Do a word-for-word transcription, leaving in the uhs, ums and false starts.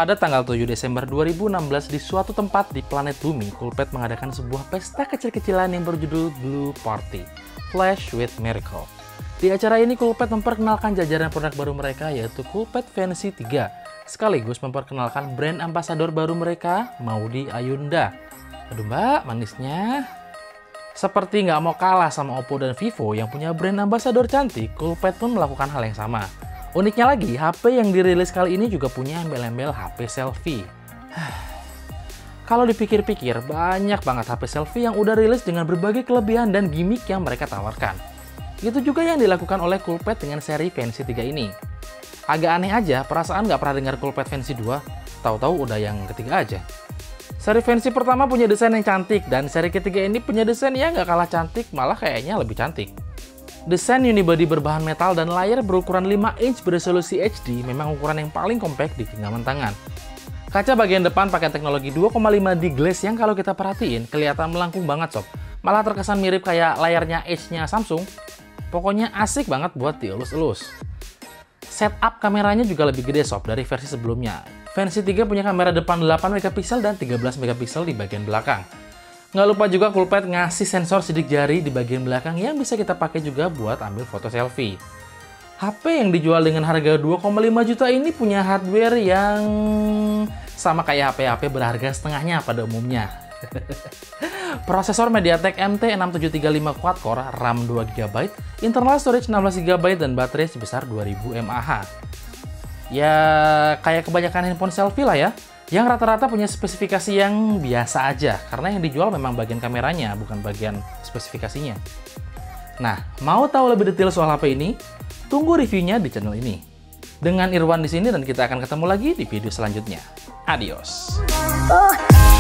Pada tanggal tujuh Desember dua ribu enam belas di suatu tempat di planet bumi, Coolpad mengadakan sebuah pesta kecil-kecilan yang berjudul Blue Party, Flash with Miracle. Di acara ini Coolpad memperkenalkan jajaran produk baru mereka yaitu Coolpad Fancy tiga, sekaligus memperkenalkan brand ambasador baru mereka, Maudy Ayunda. Aduh mbak, manisnya. Seperti nggak mau kalah sama Oppo dan Vivo yang punya brand ambasador cantik, Coolpad pun melakukan hal yang sama. Uniknya lagi, H P yang dirilis kali ini juga punya embel-embel H P selfie. Kalau dipikir-pikir, banyak banget H P selfie yang udah rilis dengan berbagai kelebihan dan gimmick yang mereka tawarkan. Itu juga yang dilakukan oleh Coolpad dengan seri Fancy tiga ini. Agak aneh aja, perasaan nggak pernah dengar Coolpad Fancy dua, tahu-tahu udah yang ketiga aja. Seri Fancy pertama punya desain yang cantik, dan seri ketiga ini punya desain yang nggak kalah cantik, malah kayaknya lebih cantik. Desain unibody berbahan metal dan layar berukuran lima inch beresolusi H D memang ukuran yang paling compact di genggaman tangan. Kaca bagian depan pakai teknologi dua koma lima D glass yang kalau kita perhatiin kelihatan melengkung banget sob. Malah terkesan mirip kayak layarnya Edge-nya Samsung. Pokoknya asik banget buat dielus-elus. Setup kameranya juga lebih gede sob dari versi sebelumnya. Fancy tiga punya kamera depan delapan megapiksel dan tiga belas megapiksel di bagian belakang. Nggak lupa juga Coolpad ngasih sensor sidik jari di bagian belakang yang bisa kita pakai juga buat ambil foto selfie. H P yang dijual dengan harga dua koma lima juta ini punya hardware yang sama kayak H P-H P berharga setengahnya pada umumnya. Prosesor MediaTek M T enam tujuh tiga lima quad-core, RAM dua giga byte, internal storage enam belas giga byte, dan baterai sebesar dua ribu mAh. Ya, kayak kebanyakan handphone selfie lah ya. Yang rata-rata punya spesifikasi yang biasa aja, karena yang dijual memang bagian kameranya, bukan bagian spesifikasinya. Nah, mau tahu lebih detail soal H P ini? Tunggu reviewnya di channel ini. Dengan Irwan di sini dan kita akan ketemu lagi di video selanjutnya. Adios.